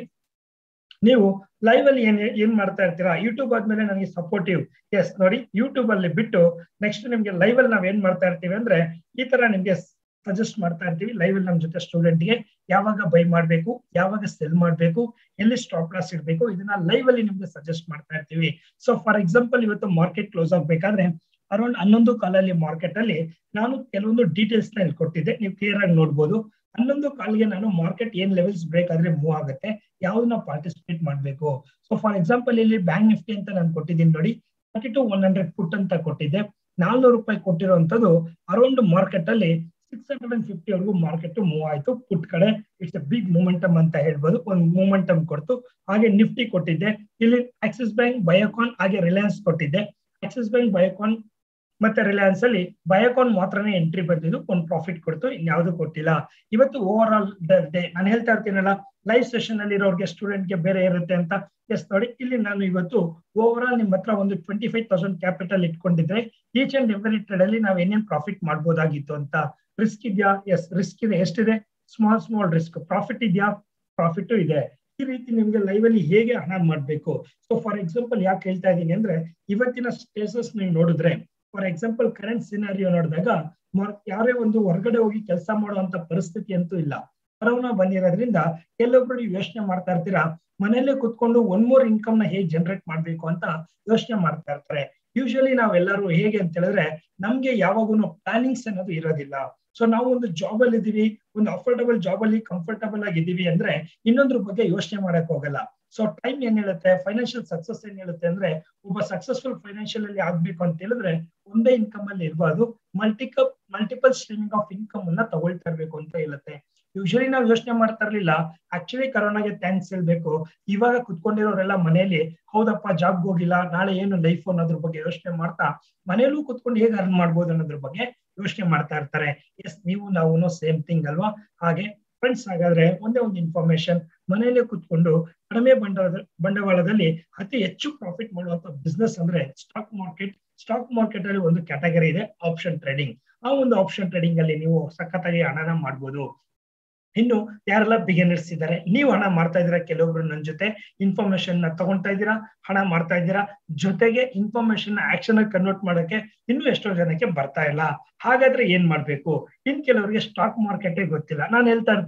ನೀವು ಲೈವ್ ಅಲ್ಲಿ ಏನ್ ಏನ್ ಮಾಡ್ತಾ ಇರ್ತೀರಾ, ಯೂಟ್ಯೂಬ್ ಆದ್ಮೇಲೆ ನನಗೆ ಸಪೋರ್ಟಿವ್. ಎಸ್ ನೋಡಿ, ಯೂಟ್ಯೂಬ್ ಅಲ್ಲಿ ಬಿಟ್ಟು ನೆಕ್ಸ್ಟ್ ನಿಮ್ಗೆ ಲೈವ್ ಅಲ್ಲಿ ನಾವ್ ಏನ್ ಮಾಡ್ತಾ ಇರ್ತೀವಿ ಅಂದ್ರೆ ಈ ತರ ನಿಮ್ಗೆ ಸಜೆಸ್ಟ್ ಮಾಡ್ತಾ ಇರ್ತೀವಿ. ಲೈವ್ ಅಲ್ಲಿ ನಮ್ ಜೊತೆ ಸ್ಟೂಡೆಂಟ್ಗೆ ಯಾವಾಗ ಬೈ ಮಾಡ್ಬೇಕು, ಯಾವಾಗ ಸೆಲ್ ಮಾಡ್ಬೇಕು, ಎಲ್ಲಿ ಸ್ಟಾಪ್ ಲಾಸ್ ಇಡ್ಬೇಕು, ಇದನ್ನ ಲೈವ್ ಅಲ್ಲಿ ನಿಮ್ಗೆ ಸಜೆಸ್ಟ್ ಮಾಡ್ತಾ ಇರ್ತೀವಿ. ಸೊ ಫಾರ್ ಎಕ್ಸಾಂಪಲ್ ಇವತ್ತು ಮಾರ್ಕೆಟ್ ಕ್ಲೋಸ್ ಆಗ್ಬೇಕಾದ್ರೆ ಅರೌಂಡ್ ಹನ್ನೊಂದು ಕಾಲಲ್ಲಿ ಮಾರ್ಕೆಟ್ ಅಲ್ಲಿ ನಾನು ಕೆಲವೊಂದು ಡೀಟೇಲ್ಸ್ ನ ಇಲ್ಲಿ ಕೊಟ್ಟಿದ್ದೆ, ನೀವು ಕ್ಲಿಯರ್ ಆಗಿ ನೋಡ್ಬೋದು. ಹನ್ನೊಂದು ಕಾಲ್ಗೆ ನಾನು ಮಾರ್ಕೆಟ್ ಏನ್ ಲೆವೆಲ್ಸ್ ಬ್ರೇಕ್ ಆದ್ರೆ ಮೂವ್ ಆಗುತ್ತೆ, ಯಾವ್ದನ್ನ ಪಾರ್ಟಿಸಿಪೇಟ್ ಮಾಡ್ಬೇಕು. ಸೊ ಫಾರ್ ಎಕ್ಸಾಂಪಲ್ ಇಲ್ಲಿ ಬ್ಯಾಂಕ್ ನಿಫ್ಟಿ ಅಂತ ನಾನು ಕೊಟ್ಟಿದ್ದೀನಿ ನೋಡಿ, thirty two one hundred put ಅಂತ ಕೊಟ್ಟಿದ್ದೆ. ನಾಲ್ನೂರು ರೂಪಾಯಿ ಕೊಟ್ಟಿರುವಂತದ್ದು ಅರೌಂಡ್ ಮಾರ್ಕೆಟ್ ಅಲ್ಲಿ ಸಿಕ್ಸ್ ಹಂಡ್ರೆಡ್ ಅಂಡ್ ಫಿಫ್ಟಿ ವರೆಗೂ ಮಾರ್ಕೆಟ್ ಮೂವ್ ಆಯ್ತು ಪುಟ್ ಕಡೆ. ಇಟ್ಸ್ ಎ ಬಿಗ್ ಮೂಮೆಂಟಮ್ ಅಂತ ಹೇಳ್ಬೋದು, ಒಂದು ಮೂಮೆಂಟಮ್ ಕೊಡ್ತು. ಹಾಗೆ ನಿಫ್ಟಿ ಕೊಟ್ಟಿದ್ದೆ, ಇಲ್ಲಿ ಆಕ್ಸಿಸ್ ಬ್ಯಾಂಕ್, ಬಯೋಕಾನ್ ಹಾಗೆ ರಿಲಯನ್ಸ್ ಕೊಟ್ಟಿದ್ದೆ. ಆಕ್ಸಿಸ್ ಬ್ಯಾಂಕ್, ಬಯೋಕಾನ್ ಮತ್ತೆ ರಿಲಯನ್ಸ್ ಅಲ್ಲಿ ಬಯೋಕಾನ್ ಮಾತ್ರನೇ ಎಂಟ್ರಿ ಬಂದಿದ್ದು, ಒಂದು ಪ್ರಾಫಿಟ್ ಕೊಡ್ತು, ಇನ್ಯಾವುದು ಕೊಟ್ಟಿಲ್ಲ. ಇವತ್ತು ಓವರ್ ಆಲ್ ಡೇ ನಾನು ಹೇಳ್ತಾ ಇರ್ತೀನಲ್ಲ, ಲೈವ್ ಸೆಷನ್ ಅಲ್ಲಿ ಇರೋರಿಗೆ ಸ್ಟೂಡೆಂಟ್ಗೆ ಬೇರೆ ಇರುತ್ತೆ ಅಂತ. ಎಸ್ ನೋಡಿ, ಇಲ್ಲಿ ನಾನು ಇವತ್ತು ಓವರ್ ಆಲ್ ನಿಮ್ಮ ಹತ್ರ ಒಂದು ಟ್ವೆಂಟಿ ಫೈವ್ ತೌಸಂಡ್ ಕ್ಯಾಪಿಟಲ್ ಇಟ್ಕೊಂಡಿದ್ರೆ ಈಚ್ ಅಂಡ್ ಎವ್ರಿ ಟ್ರೇಡ್ ಅಲ್ಲಿ ನಾವ್ ಏನೇನ್ ಪ್ರಾಫಿಟ್ ಮಾಡ್ಬೋದಾಗಿತ್ತು ಅಂತ. ರಿಸ್ಕ್ ಇದೆಯಾ? ಎಸ್ ರಿಸ್ಕ್ ಇದೆ. ಎಷ್ಟಿದೆ? Small small risk. ಪ್ರಾಫಿಟ್ ಇದೆಯಾ? ಪ್ರಾಫಿಟ್ ಇದೆ. ಈ ರೀತಿ ನಿಮ್ಗೆ ಲೈವ್ ಅಲ್ಲಿ ಹೇಗೆ ಹಣ ಮಾಡ್ಬೇಕು. ಸೊ ಫಾರ್ ಎಕ್ಸಾಂಪಲ್ ಯಾಕೆ ಹೇಳ್ತಾ ಇದ್ದೀನಿ ಅಂದ್ರೆ ಇವತ್ತಿನ ಸ್ಟೇಟಸ್ ನೀವು ನೋಡಿದ್ರೆ, ಫಾರ್ ಎಕ್ಸಾಂಪಲ್ ಕರೆಂಟ್ ಸಿನಾರಿಯೋ ನೋಡಿದಾಗ ಯಾರೇ ಒಂದು ಹೊರಗಡೆ ಹೋಗಿ ಕೆಲಸ ಮಾಡುವಂತ ಪರಿಸ್ಥಿತಿ ಅಂತೂ ಇಲ್ಲ. ಕೊರೋನಾ ಬಂದಿರೋದ್ರಿಂದ ಕೆಲವೊಬ್ರು ನೀವು ಯೋಚನೆ ಮಾಡ್ತಾ ಇರ್ತೀರಾ, ಮನೆಯಲ್ಲೇ ಕುತ್ಕೊಂಡು ಒನ್ ಮೋರ್ ಇನ್ಕಮ್ ನ ಹೇಗೆ ಜನರೇಟ್ ಮಾಡ್ಬೇಕು ಅಂತ ಯೋಚನೆ ಮಾಡ್ತಾ ಇರ್ತಾರೆ. ಯೂಶಲಿ ನಾವೆಲ್ಲರೂ ಹೇಗೆ ಅಂತ ಹೇಳಿದ್ರೆ ನಮ್ಗೆ ಯಾವಾಗೂ ಪ್ಲಾನಿಂಗ್ಸ್ ಅನ್ನೋದು ಇರೋದಿಲ್ಲ. ಸೊ ನಾವು ಒಂದು ಜಾಬ್ ಅಲ್ಲಿ ಇದೀವಿ, ಒಂದು ಅಫೋರ್ಡಬಲ್ ಜಾಬ್ ಅಲ್ಲಿ ಕಂಫರ್ಟಬಲ್ ಆಗಿ ಇದೀವಿ ಅಂದ್ರೆ ಇನ್ನೊಂದ್ರ ಬಗ್ಗೆ ಯೋಚನೆ ಮಾಡಕ್ ಹೋಗಲ್ಲ. ಸೊ ಟೈಮ್ ಏನ್ ಹೇಳುತ್ತೆ, ಫೈನಾನ್ಷಿಯಲ್ ಸಕ್ಸಸ್ ಏನ್ ಹೇಳುತ್ತೆ ಅಂದ್ರೆ ಒಬ್ಬ ಸಕ್ಸಸ್ಫುಲ್ ಫೈನಾನ್ಷಿಯಲ್ ಅಲ್ಲಿ ಆಗ್ಬೇಕು ಅಂತ ಹೇಳಿದ್ರೆ ಒಂದೇ ಇನ್ಕಮ್ ಅಲ್ಲಿ ಇರಬಾರ್ದು, ಮಲ್ಟಿಕಲ್ ಮಲ್ಟಿಪಲ್ ಸ್ಟ್ರೀಮಿಂಗ್ ಆಫ್ ಇನ್ಕಮ್ ಅನ್ನ ತಗೊಳ್ತಾ ಇರ್ಬೇಕು ಅಂತ ಹೇಳುತ್ತೆ. ಯೂಶಲಿ ನಾವು ಯೋಚನೆ ಮಾಡ್ತಾ ಇರ್ಲಿಲ್ಲ. ಆಕ್ಚುಲಿ ಕರೋನಾಗೆ ಥ್ಯಾಂಕ್ಸ್ ಹೇಳ್ಬೇಕು. ಇವಾಗ ಕುತ್ಕೊಂಡಿರೋರೆಲ್ಲ ಮನೆಯಲ್ಲಿ ಹೌದಪ್ಪ ಜಾಬ್ಗೆ ಹೋಗಿಲ್ಲ, ನಾಳೆ ಏನು ಲೈಫ್ ಅನ್ನೋದ್ರ ಬಗ್ಗೆ ಯೋಚನೆ ಮಾಡ್ತಾ ಮನೇಲೂ ಕುತ್ಕೊಂಡು ಹೇಗೆ ಅರ್ನ್ ಮಾಡ್ಬೋದು ಅನ್ನೋದ್ರ ಬಗ್ಗೆ ಯೋಚನೆ ಮಾಡ್ತಾ ಇರ್ತಾರೆ. ಎಸ್, ನೀವು ನಾವು ಸೇಮ್ ಥಿಂಗ್ ಅಲ್ವಾ? ಹಾಗೆ ಫ್ರೆಂಡ್ಸ್, ಹಾಗಾದ್ರೆ ಒಂದೇ ಒಂದು ಇನ್ಫಾರ್ಮೇಶನ್, ಮನೆಯಲ್ಲೇ ಕುತ್ಕೊಂಡು ಕಡಿಮೆ ಬಂಡವಾಳ ಬಂಡವಾಳದಲ್ಲಿ ಅತಿ ಹೆಚ್ಚು ಪ್ರಾಫಿಟ್ ಮಾಡುವಂತ ಬಿಸ್ನೆಸ್ ಅಂದ್ರೆ ಸ್ಟಾಕ್ ಮಾರ್ಕೆಟ್. ಸ್ಟಾಕ್ ಮಾರ್ಕೆಟ್ ಅಲ್ಲಿ ಒಂದು ಕ್ಯಾಟಗರಿ ಇದೆ ಆಪ್ಷನ್ ಟ್ರೇಡಿಂಗ್. ಆ ಒಂದು ಆಪ್ಷನ್ ಟ್ರೇಡಿಂಗ್ ಅಲ್ಲಿ ನೀವು ಸಖತ್ತಾಗಿ ಹಣನ ಮಾಡ್ಬೋದು. ಇನ್ನು ಯಾರೆಲ್ಲ ಬಿಗಿನರ್ಸ್ ಇದ್ದಾರೆ, ನೀವು ಹಣ ಮಾಡ್ತಾ ಇದ್ದೀರಾ, ಕೆಲವೊಬ್ರು ನನ್ನ ಜೊತೆ ಇನ್ಫಾರ್ಮೇಶನ್ ನ ತಗೊಂತಾ ಇದ್ದೀರಾ, ಹಣ ಮಾಡ್ತಾ ಇದ್ದೀರಾ, ಜೊತೆಗೆ ಇನ್ಫಾರ್ಮೇಶನ್ ಆಕ್ಷನ್ ಆಗಿ ಕನ್ವರ್ಟ್ ಮಾಡಕ್ಕೆ ಇನ್ನೂ ಎಷ್ಟೋ ಜನಕ್ಕೆ ಬರ್ತಾ ಇಲ್ಲ. ಹಾಗಾದ್ರೆ ಏನ್ ಮಾಡ್ಬೇಕು? ಇನ್ ಕೆಲವರಿಗೆ ಸ್ಟಾಕ್ ಮಾರ್ಕೆಟ್ ಗೊತ್ತಿಲ್ಲ. ನಾನು ಹೇಳ್ತಾ ಇರ್ತೀನಿ,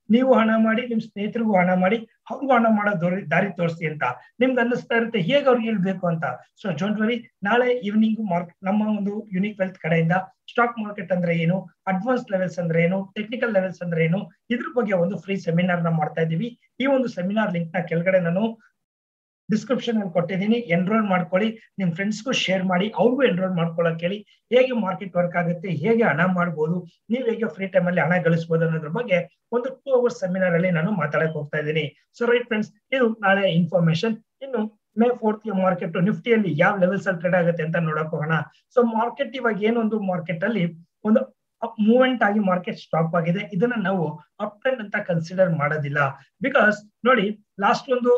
ನೀವು ಹಣ ಮಾಡಿ ನಿಮ್ ಸ್ನೇಹಿತರಿಗೂ ಹಣ ಮಾಡಿ ಅವ್ರಿಗೂ ಹಣ ಮಾಡೋ ದಾರಿ ತೋರಿಸಿ ಅಂತ ನಿಮ್ಗೆ ಅನ್ನಿಸ್ತಾ ಇರುತ್ತೆ ಹೇಗೆ ಅವ್ರಿಗೆ ಹೇಳ್ಬೇಕು ಅಂತ. ಸೊ ಡೋಂಟ್ ವರಿ, ನಾಳೆ ಈವ್ನಿಂಗ್ ಮಾರ್ಕೆಟ್ ನಮ್ಮ ಒಂದು ಯುನಿಕ್ ವೆಲ್ತ್ ಕಡೆಯಿಂದ ಸ್ಟಾಕ್ ಮಾರ್ಕೆಟ್ ಅಂದ್ರೆ ಏನು, ಅಡ್ವಾನ್ಸ್ ಲೆವೆಲ್ಸ್ ಅಂದ್ರೆ ಏನು, ಟೆಕ್ನಿಕಲ್ ಲೆವೆಲ್ಸ್ ಅಂದ್ರೆ ಏನು, ಇದ್ರ ಬಗ್ಗೆ ಒಂದು ಫ್ರೀ ಸೆಮಿನಾರ್ ನ ಮಾಡ್ತಾ ಇದೀವಿ. ಈ ಒಂದು ಸೆಮಿನಾರ್ ಲಿಂಕ್ ನ ಕೆಳಗಡೆ ನಾನು ಡಿಸ್ಕ್ರಿಪ್ಷನ್ ಅಲ್ಲಿ ಕೊಟ್ಟಿದ್ದೀನಿ, ಎನ್ರೋಲ್ ಮಾಡ್ಕೊಳ್ಳಿ, ನಿಮ್ ಫ್ರೆಂಡ್ಸ್ಗೂ ಶೇರ್ ಮಾಡಿ, ಅವ್ರಿಗೂ ಎನ್ರೋಲ್ ಮಾಡ್ಕೊಳ್ಳೋಕೆ ಹೇಳಿ. ಹೇಗೆ ಮಾರ್ಕೆಟ್ ವರ್ಕ್ ಆಗುತ್ತೆ, ಹೇಗೆ ಹಣ ಮಾಡ್ಬೋದು, ನೀವು ಹೇಗೆ ಫ್ರೀ ಟೈಮ್ ಅಲ್ಲಿ ಹಣ ಗಳಿಸಬಹುದು ಅನ್ನೋದ್ರ ಬಗ್ಗೆ ಒಂದು ಟೂ ಅವರ್ಸ್ ಸೆಮಿನಾರ್ ಅಲ್ಲಿ ನಾನು ಮಾತಾಡಕ್ ಹೋಗ್ತಾ ಇದ್ದೀನಿ. ಸೊ ರೈಟ್ ಫ್ರೆಂಡ್ಸ್, ಇದು ನಾಳೆ ಇನ್ಫಾರ್ಮೇಶನ್. ಇನ್ನು ಮೇ ಫೋರ್ತ್ ಮಾರ್ಕೆಟ್ ನಿಫ್ಟಿಯಲ್ಲಿ ಯಾವ ಲೆವೆಲ್ಸ್ ಅಲ್ಲಿ ಟ್ರೇಡ್ ಆಗುತ್ತೆ ಅಂತ ನೋಡಕ್ ಹೋಗೋಣ. ಸೊ ಮಾರ್ಕೆಟ್ ಇವಾಗ ಏನೊಂದು ಮಾರ್ಕೆಟ್ ಅಲ್ಲಿ ಒಂದು ಮೂವ್ಮೆಂಟ್ ಆಗಿ ಮಾರ್ಕೆಟ್ ಸ್ಟಾಪ್ ಆಗಿದೆ. ಇದನ್ನ ನಾವು ಅಪ್ ಟ್ರೆಂಡ್ ಅಂತ ಕನ್ಸಿಡರ್ ಮಾಡೋದಿಲ್ಲ. ಬಿಕಾಸ್ ನೋಡಿ, ಲಾಸ್ಟ್ ಒಂದು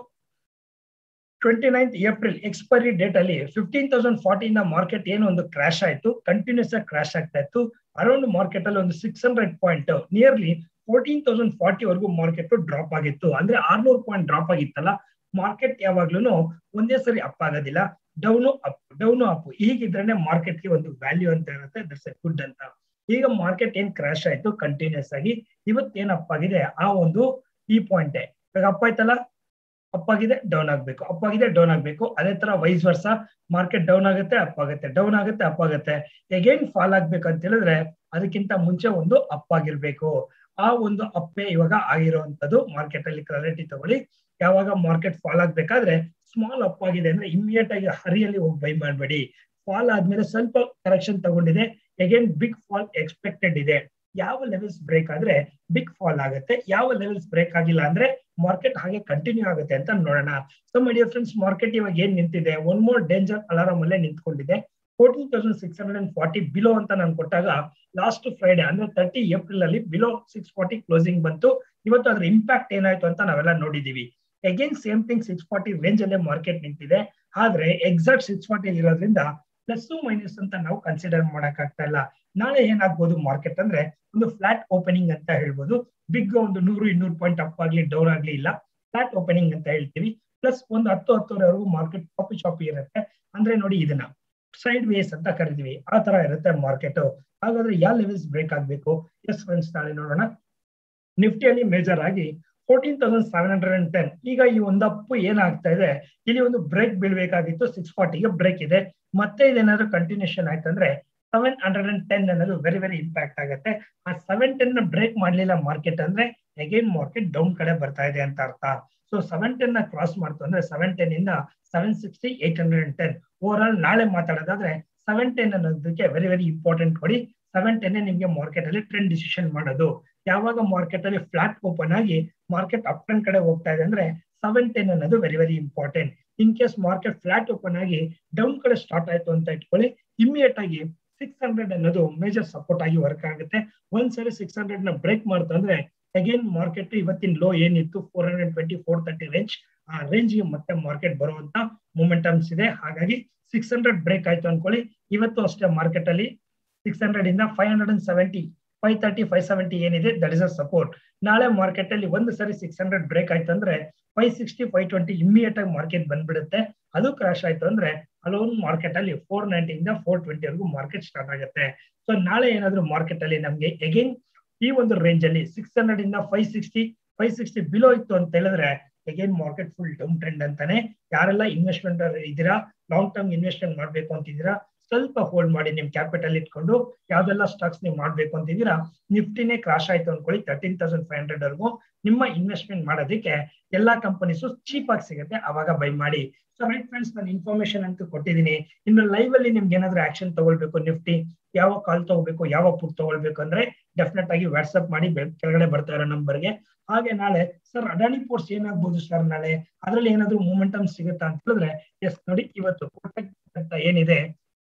twenty ninth April expiry date ಅಲ್ಲಿ ಫಿಫ್ಟೀನ್ ತೌಸಂಡ್ ಫಾರ್ಟಿನ್ ಮಾರ್ಕೆಟ್ ಏನು ಒಂದು ಕ್ರಾಶ್ ಆಯ್ತು, ಕಂಟಿನ್ಯೂಸ್ ಆಗಿ ಕ್ರಾಶ್ ಆಗ್ತಾ ಇತ್ತು. ಅರೌಂಡ್ ಮಾರ್ಕೆಟ್ ಅಲ್ಲಿ ಒಂದು six hundred point nearly fourteen thousand forty ವರೆಗೂ ಮಾರ್ಕೆಟ್ ಡ್ರಾಪ್ ಆಗಿತ್ತು. ಅಂದ್ರೆ ಆರ್ನೂರು ಪಾಯಿಂಟ್ ಡ್ರಾಪ್ ಆಗಿತ್ತಲ್ಲ. ಮಾರ್ಕೆಟ್ ಯಾವಾಗ್ಲೂ ಒಂದೇ ಸರಿ ಅಪ್ ಆಗೋದಿಲ್ಲ, ಡೌನು ಅಪ್ ಡೌನು ಅಪ್ ಹೀಗಿದ್ರೆ ಮಾರ್ಕೆಟ್ಗೆ ಒಂದು ವ್ಯಾಲ್ಯೂ ಅಂತ ಇರುತ್ತೆ, ದಟ್ಸ್ ಎ ಗುಡ್ ಅಂತ. ಈಗ ಮಾರ್ಕೆಟ್ ಏನ್ ಕ್ರಾಶ್ ಆಯ್ತು ಕಂಟಿನ್ಯೂಸ್ ಆಗಿ, ಇವತ್ತೇನ್ ಅಪ್ ಆಗಿದೆ ಆ ಒಂದು ಈ ಪಾಯಿಂಟ್ ಇವಾಗ ಅಪ್ ಆಯ್ತಲ್ಲ, ಅಪ್ ಆಗಿದೆ ಡೌನ್ ಆಗ್ಬೇಕು, ಅಪ್ ಆಗಿದೆ ಡೌನ್ ಆಗ್ಬೇಕು. ಅದೇ ತರ ವೈಸ್ ವರ್ಸ, ಮಾರ್ಕೆಟ್ ಡೌನ್ ಆಗುತ್ತೆ ಅಪ್ ಆಗುತ್ತೆ, ಡೌನ್ ಆಗುತ್ತೆ ಅಪ್ ಆಗುತ್ತೆ. ಎಗೇನ್ ಫಾಲ್ ಆಗ್ಬೇಕು ಅಂತ ಹೇಳಿದ್ರೆ ಅದಕ್ಕಿಂತ ಮುಂಚೆ ಒಂದು ಅಪ್ ಆಗಿರ್ಬೇಕು. ಆ ಒಂದು ಅಪ್ಪೆ ಇವಾಗ ಆಗಿರುವಂತದ್ದು. ಮಾರ್ಕೆಟ್ ಅಲ್ಲಿ ಕ್ಲಾರಿಟಿ ತಗೊಳ್ಳಿ. ಯಾವಾಗ ಮಾರ್ಕೆಟ್ ಫಾಲ್ ಆಗ್ಬೇಕಾದ್ರೆ ಸ್ಮಾಲ್ ಅಪ್ ಆಗಿದೆ ಅಂದ್ರೆ ಇಮಿಡಿಯೇಟ್ ಆಗಿ ಹರಿಯಲ್ಲಿ ಹೋಗಿ ಬೈ ಮಾಡಬೇಡಿ. ಫಾಲ್ ಆದ್ಮೇಲೆ ಸ್ವಲ್ಪ ಕರೆಕ್ಷನ್ ತಗೊಂಡಿದೆ, ಅಗೇನ್ ಬಿಗ್ ಫಾಲ್ ಎಕ್ಸ್ಪೆಕ್ಟೆಡ್ ಇದೆ. ಯಾವ ಲೆವೆಲ್ಸ್ ಬ್ರೇಕ್ ಆದ್ರೆ ಬಿಗ್ ಫಾಲ್ ಆಗುತ್ತೆ, ಯಾವ ಲೆವೆಲ್ಸ್ ಬ್ರೇಕ್ ಆಗಿಲ್ಲ ಅಂದ್ರೆ ಮಾರ್ಕೆಟ್ ಹಾಗೆ ಕಂಟಿನ್ಯೂ ಆಗುತ್ತೆ ಅಂತ ನೋಡೋಣ. So my dear friends, market ಇವಾಗ ಏನ್ ನಿಂತಿದೆ, ಒನ್ ಮೋರ್ ಡೇಂಜರ್ ಅಲಾರಂ ಅಲ್ಲೇ ನಿಂತ್ಕೊಂಡಿದೆ. Fourteen thousand six hundred and forty below ಅಂತ ನಾನು ಕೊಟ್ಟಾಗ ಲಾಸ್ಟ್ ಫ್ರೈಡೆ ಅಂದ್ರೆ ತರ್ಟಿ ಏಪ್ರಿಲ್ ಅಲ್ಲಿ ಬಿಲೋ ಸಿಕ್ಸ್ ಫಾರ್ಟಿ ಕ್ಲೋಸಿಂಗ್ ಬಂತು. ಇವತ್ತು ಅದ್ರ ಇಂಪ್ಯಾಕ್ಟ್ ಏನಾಯ್ತು ಅಂತ ನಾವೆಲ್ಲ ನೋಡಿದೀವಿ. Again same thing six forty range ಅಲ್ಲೇ ಮಾರ್ಕೆಟ್ ನಿಂತಿದೆ. ಆದ್ರೆ ಎಕ್ಸಾಕ್ಟ್ ಸಿಕ್ಸ್ ಫಾರ್ಟಿ ಇರೋದ್ರಿಂದ ಪ್ಲಸ್ ಮೈನಸ್ ಅಂತ ನಾವು ಕನ್ಸಿಡರ್ ಮಾಡಕ್ ಆಗ್ತಾ ಇಲ್ಲ. ನಾಳೆ ಏನಾಗ್ಬೋದು ಮಾರ್ಕೆಟ್ ಅಂದ್ರೆ ಒಂದು ಫ್ಲಾಟ್ ಓಪನಿಂಗ್ ಅಂತ ಹೇಳ್ಬೋದು. ಬಿಗ್ ಒಂದು ನೂರು ಇನ್ನೂರು ಪಾಯಿಂಟ್ ಅಪ್ ಆಗ್ಲಿ ಡೌನ್ ಆಗ್ಲಿ ಇಲ್ಲ, ಫ್ಲಾಟ್ ಓಪನಿಂಗ್ ಅಂತ ಹೇಳ್ತೀವಿ. ಪ್ಲಸ್ ಒಂದು ಹತ್ತು ಹತ್ತುವರೆವರೆಗೂ ಮಾರ್ಕೆಟ್ ಕಾಪಿ ಶಾಪಿ ಇರುತ್ತೆ. ಅಂದ್ರೆ ನೋಡಿ, ಇದನ್ನ ಸೈಡ್ ವೇಸ್ ಅಂತ ಕರಿತೀವಿ, ಆ ತರ ಇರುತ್ತೆ ಮಾರ್ಕೆಟ್. ಹಾಗಾದ್ರೆ ಯಾವ ಲೆವೆಲ್ಸ್ ಬ್ರೇಕ್ ಆಗ್ಬೇಕು? ಎಸ್ ಫ್ರೆಂಡ್ಸ್, ನಾಳೆ ನೋಡೋಣ. ನಿಫ್ಟಿಯಲ್ಲಿ ಮೇಜರ್ ಆಗಿ fourteen thousand seven hundred and ten ಈಗ ಈ ಒಂದು ಅಪ್ಪು ಏನಾಗ್ತಾ ಇದೆ, ಇಲ್ಲಿ ಒಂದು ಬ್ರೇಕ್ ಬೀಳ್ಬೇಕಾಗಿತ್ತು. ಸಿಕ್ಸ್ ಫಾರ್ಟಿಗೆ ಬ್ರೇಕ್ ಇದೆ. ಮತ್ತೆ ಇದೇನಾದ್ರು ಕಂಟಿನ್ಯೂಷನ್ ಆಯ್ತಂದ್ರೆ ಸೆವೆನ್ ಹಂಡ್ರೆಡ್ ಅಂಡ್ ಟೆನ್ ಅನ್ನೋದು ವೆರಿ ವೆರಿ ಇಂಪ್ಯಾಕ್ಟ್ ಆಗುತ್ತೆ. ಆ ಸೆವೆನ್ ಟೆನ್ ನ ಬ್ರೇಕ್ ಮಾಡ್ಲಿಲ್ಲ ಮಾರ್ಕೆಟ್ ಅಂದ್ರೆ ಅಗೇನ್ ಮಾರ್ಕೆಟ್ ಡೌನ್ ಕಡೆ ಬರ್ತಾ ಇದೆ ಅಂತ ಅರ್ಥ. ಸೊ ಸೆವೆನ್ ಟೆನ್ ನ ಕ್ರಾಸ್ ಮಾಡ್ತು ಅಂದ್ರೆ ಸೆವೆನ್ ಟೆನ್ ಇಂದ seven sixty eight hundred and ten overall ನಾಳೆ ಮಾತಾಡೋದಾದ್ರೆ ಸೆವೆನ್ ಟೆನ್ ಅನ್ನೋದಕ್ಕೆ ವೆರಿ ವೆರಿ ಇಂಪಾರ್ಟೆಂಟ್ ಕೊಡಿ. ಸೆವೆನ್ ಟೆನ್ ನಿಮ್ಗೆ ಮಾರ್ಕೆಟ್ ಅಲ್ಲಿ ಟ್ರೆಂಡ್ ಡಿಸಿಷನ್ ಮಾಡೋದು. ಯಾವಾಗ ಮಾರ್ಕೆಟ್ ಅಲ್ಲಿ ಫ್ಲಾಟ್ ಓಪನ್ ಆಗಿ ಮಾರ್ಕೆಟ್ ಅಪ್ ಟ್ರೆಂಡ್ ಕಡೆ ಹೋಗ್ತಾ ಇದೆ ಅಂದ್ರೆ ಸೆವೆನ್ ಟೆನ್ ಅನ್ನೋದು very very important. In case market flat open ಆಗಿ ಡೌನ್ ಕಡೆ ಸ್ಟಾರ್ಟ್ ಆಯ್ತು ಅಂತ ಇಟ್ಕೊಳ್ಳಿ, ಇಮಿಡಿಯೇಟ್ ಆಗಿ ಸಿಕ್ಸ್ ಹಂಡ್ರೆಡ್ ಅನ್ನೋದು ಮೇಜರ್ ಸಪೋರ್ಟ್ ಆಗಿ ವರ್ಕ್ ಆಗುತ್ತೆ. ಒಂದ್ಸರಿ ಸಿಕ್ಸ್ ಹಂಡ್ರೆಡ್ ನ ಬ್ರೇಕ್ ಮಾಡ್ತು ಅಂದ್ರೆ ಅಗೇನ್ ಮಾರ್ಕೆಟ್ ಇವತ್ತಿನ ಲೋ ಏನಿತ್ತು four hundred twenty four thirty range, ಆ ರೇಂಜ್ ಗೆ ಮತ್ತೆ ಮಾರ್ಕೆಟ್ ಬರುವಂತ ಮೊಮೆಂಟಮ್ಸ್ ಇದೆ. ಹಾಗಾಗಿ ಸಿಕ್ಸ್ ಹಂಡ್ರೆಡ್ ಬ್ರೇಕ್ ಆಯ್ತು ಅನ್ಕೊಳ್ಳಿ, ಇವತ್ತು ಅಷ್ಟೇ ಮಾರ್ಕೆಟ್ ಅಲ್ಲಿ ಸಿಕ್ಸ್ ಹಂಡ್ರೆಡ್ ಇಂದ five hundred and seventy five thirty five seventy ಏನಿದೆ ದಟ್ ಇಸ್ ಅ ಸಪೋರ್ಟ್. ನಾಳೆ ಮಾರ್ಕೆಟ್ ಅಲ್ಲಿ ಒಂದು ಸರಿ ಸಿಕ್ಸ್ ಹಂಡ್ರೆಡ್ ಬ್ರೇಕ್ ಆಯ್ತು ಅಂದ್ರೆ five sixty five twenty immediate ಆಗಿ ಮಾರ್ಕೆಟ್ ಬಂದ್ಬಿಡುತ್ತೆ. ಅದು ಕ್ರಾಶ್ ಆಯ್ತು ಅಂದ್ರೆ ಅಲೋನ್ ಮಾರ್ಕೆಟ್ ಅಲ್ಲಿ ಫೋರ್ ನೈಂಟಿ ಇಂದ ಫೋರ್ ಟ್ವೆಂಟಿ ವರೆಗೂ ಮಾರ್ಕೆಟ್ ಸ್ಟಾರ್ಟ್ ಆಗುತ್ತೆ. ಸೊ ನಾಳೆ ಏನಾದ್ರು ಮಾರ್ಕೆಟ್ ಅಲ್ಲಿ ನಮ್ಗೆ ಅಗೇನ್ ಈ ಒಂದು ರೇಂಜ್ ಅಲ್ಲಿ ಸಿಕ್ಸ್ ಹಂಡ್ರೆಡ್ ಇಂದ five sixty five sixty below ಇತ್ತು ಅಂತ ಹೇಳಿದ್ರೆ again market full down trend ಅಂತಾನೆ. ಯಾರೆಲ್ಲ ಇನ್ವೆಸ್ಟ್ಮೆಂಟ್ ಇದ್ದೀರಾ, ಲಾಂಗ್ ಟರ್ಮ್ ಇನ್ವೆಸ್ಟ್ಮೆಂಟ್ ಮಾಡ್ಬೇಕು ಅಂತಿದ್ದೀರಾ, ಸ್ವಲ್ಪ ಹೋಲ್ಡ್ ಮಾಡಿ ನಿಮ್ ಕ್ಯಾಪಿಟಲ್ ಇಟ್ಕೊಂಡು ಯಾವ್ದೆಲ್ಲ ಸ್ಟಾಕ್ಸ್ ನೀವು ಮಾಡ್ಬೇಕು ಅಂತಿದ್ದೀರಾ. ನಿಫ್ಟಿನೇ ಕ್ರಾಶ್ ಆಯ್ತು ಅನ್ಕೊಳ್ಳಿ ತರ್ಟೀನ್ ತೌಸಂಡ್ ಫೈವ್ ಹಂಡ್ರೆಡ್ ವರ್ಗು ನಿಮ್ಮ ಇನ್ವೆಸ್ಟ್ಮೆಂಟ್ ಮಾಡೋದಕ್ಕೆ ಎಲ್ಲಾ ಕಂಪನೀಸು ಚೀಪ್ ಆಗಿ ಸಿಗುತ್ತೆ, ಅವಾಗ ಬೈ ಮಾಡಿ. ಸೊ ರೈಟ್ ಫ್ರೆಂಡ್ಸ್, ನಾನು ಇನ್ಫಾರ್ಮೇಶನ್ ಅಂತೂ ಕೊಟ್ಟಿದ್ದೀನಿ. ಇನ್ನು ಲೈವ್ ಅಲ್ಲಿ ನಿಮ್ಗೆ ಏನಾದ್ರು ಆಕ್ಷನ್ ತಗೊಳ್ಬೇಕು, ನಿಫ್ಟಿ ಯಾವ ಕಾಲ್ ತಗೋಬೇಕು, ಯಾವ ಪುಟ್ ತಗೊಳ್ಬೇಕು ಅಂದ್ರೆ ಡೆಫಿನೆಟ್ ಆಗಿ ವಾಟ್ಸ್ಆಪ್ ಮಾಡಿ ಕೆಳಗಡೆ ಬರ್ತಾ ಇರೋ ನಂಬರ್ಗೆ. ಹಾಗೆ ನಾಳೆ ಸರ್ ಅಡಾನಿ ಪೋರ್ಟ್ಸ್ ಏನಾಗ್ಬೋದು ಸರ್ ನಾಳೆ, ಅದ್ರಲ್ಲಿ ಏನಾದ್ರು ಮೂಮೆಂಟಮ್ ಸಿಗುತ್ತಾ ಅಂತ ಹೇಳಿದ್ರೆ ಎಸ್ ನೋಡಿ, ಇವತ್ತು ಅಂತ ಏನಿದೆ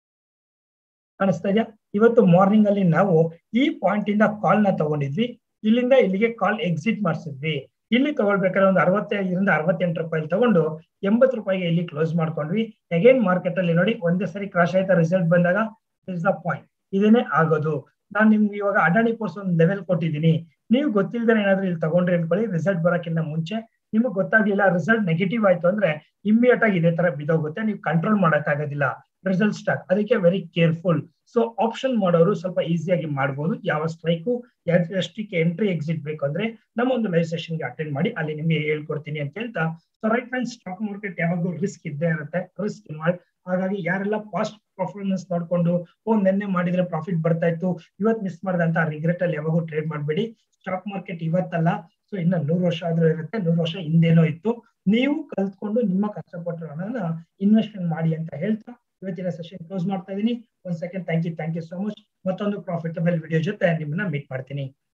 ಕಾಣಿಸ್ತಾ ಇದೆಯಾ, ಇವತ್ತು ಮಾರ್ನಿಂಗ್ ಅಲ್ಲಿ ನಾವು ಈ ಪಾಯಿಂಟ್ ಇಂದ ಕಾಲ್ ನ ತಗೊಂಡಿದ್ವಿ, ಇಲ್ಲಿಂದ ಇಲ್ಲಿಗೆ ಕಾಲ್ ಎಕ್ಸಿಟ್ ಮಾಡಿಸಿದ್ವಿ. ಇಲ್ಲಿ ತಗೊಳ್ಬೇಕಾದ್ರೆ ಒಂದು ಅರವತ್ತೈದರಿಂದ ಅರವತ್ತೆಂಟು ರೂಪಾಯಿ ತಗೊಂಡು ಎಂಬತ್ತು ರೂಪಾಯಿಗೆ ಇಲ್ಲಿ ಕ್ಲೋಸ್ ಮಾಡ್ಕೊಂಡ್ವಿ. ಅಗೇನ್ ಮಾರ್ಕೆಟ್ ಅಲ್ಲಿ ನೋಡಿ ಒಂದೇ ಸರಿ ಕ್ರಾಶ್ ಆಯ್ತಾ ರಿಸಲ್ಟ್ ಬಂದಾಗ ಇಸ್ ದ ಪಾಯಿಂಟ್, ಇದೇನೆ ಆಗೋದು. ನಾನು ನಿಮ್ಗೆ ಇವಾಗ ಅಡಾನಿ ಪೋರ್ಟ್ಸ್ ಒಂದು ಲೆವೆಲ್ ಕೊಟ್ಟಿದ್ದೀನಿ, ನೀವು ಗೊತ್ತಿಲ್ಲದೆ ಏನಾದ್ರು ಇಲ್ಲಿ ತಗೊಂಡ್ರಿ ಅನ್ಕೊಳ್ಳಿ, ರಿಸಲ್ಟ್ ಬರೋಕ್ಕಿಂತ ಮುಂಚೆ ನಿಮ್ಗೆ ಗೊತ್ತಾಗ್ಲಿಲ್ಲ, ರಿಸಲ್ಟ್ ನೆಗೆಟಿವ್ ಆಯ್ತು ಅಂದ್ರೆ ಇಮಿಡಿಯೇಟ್ ಆಗಿ ಇದೇ ತರ ಬಿದ್ದೋಗುತ್ತೆ, ನೀವು ಕಂಟ್ರೋಲ್ ಮಾಡಕ್ ಆಗೋದಿಲ್ಲ. ರಿಸಲ್ಟ್ ಸ್ಟಾಕ್, ಅದಕ್ಕೆ ವೆರಿ ಕೇರ್ಫುಲ್. ಸೊ ಆಪ್ಷನ್ ಮಾಡೋರು ಸ್ವಲ್ಪ ಈಸಿಯಾಗಿ ಮಾಡ್ಬೋದು. ಯಾವ ಸ್ಟ್ರೈಕು ಎಷ್ಟಕ್ಕೆ ಎಂಟ್ರಿ ಎಕ್ಸಿಟ್ ಬೇಕು ಅಂದ್ರೆ ನಮ್ಮ ಒಂದು ಲೈವ್ ಸೆಷನ್ಗೆ ಅಟೆಂಡ್ ಮಾಡಿ, ಅಲ್ಲಿ ನಿಮ್ಗೆ ಹೇಳ್ಕೊಡ್ತೀನಿ ಅಂತ ಹೇಳ್ತಾ. So right friends, stock market ಯಾವಾಗಲೂ ರಿಸ್ಕ್ ಇದ್ದೇ ಇರುತ್ತೆ, ರಿಸ್ಕ್ ಇನ್ವಾಲ್ವ್. ಹಾಗಾಗಿ ಯಾರೆಲ್ಲ ಪಾಸ್ಟ್ ಪರ್ಫಾರ್ಮೆನ್ಸ್ ನೋಡ್ಕೊಂಡು ಓ ನೆನ್ನೆ ಮಾಡಿದ್ರೆ ಪ್ರಾಫಿಟ್ ಬರ್ತಾ ಇತ್ತು ಇವತ್ತು ಮಿಸ್ ಮಾಡಿದಂತ ರಿಗ್ರೆಟ್ ಅಲ್ಲಿ ಯಾವಾಗೂ ಟ್ರೇಡ್ ಮಾಡಬೇಡಿ. ಸ್ಟಾಕ್ ಮಾರ್ಕೆಟ್ ಇವತ್ತಲ್ಲ, ಸೊ ಇನ್ನ ನೂರು ವರ್ಷ ಆದ್ರೂ ಇರುತ್ತೆ, ನೂರು ವರ್ಷ ಹಿಂದೇನೋ ಇತ್ತು. ನೀವು ಕಲ್ತ್ಕೊಂಡು ನಿಮ್ಮ ಕಷ್ಟಪಟ್ಟರು ಹಣನ ಇನ್ವೆಸ್ಟ್ಮೆಂಟ್ ಮಾಡಿ ಅಂತ ಹೇಳ್ತಾ ಇವತ್ತಿನ ಸೆಷನ್ ಕ್ಲೋಸ್ ಮಾಡ್ತಾ ಇದೀನಿ. ಒಂದ್ second, thank you thank you so much. ಮತ್ತೊಂದು ಪ್ರಾಫಿಟಬಲ್ ವಿಡಿಯೋ ಜೊತೆ ನಿಮ್ಮನ್ನ ಮೀಟ್ ಮಾಡ್ತೀನಿ.